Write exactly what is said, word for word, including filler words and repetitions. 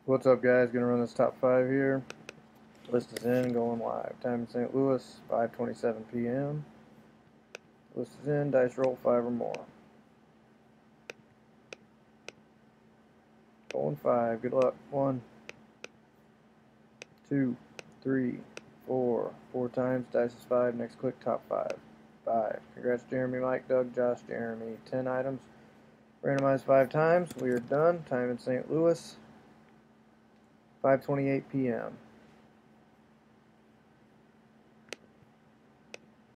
What's up, guys? Gonna run this top five here. List is in, going live. Time in Saint Louis, five twenty-seven p m List is in, dice roll five or more. Going five, good luck. One, two, three, four. Four times, dice is five. Next click, top five. Five. Congrats, Jeremy, Mike, Doug, Josh, Jeremy. Ten items. Randomized five times. We are done. Time in Saint Louis, five twenty-eight p m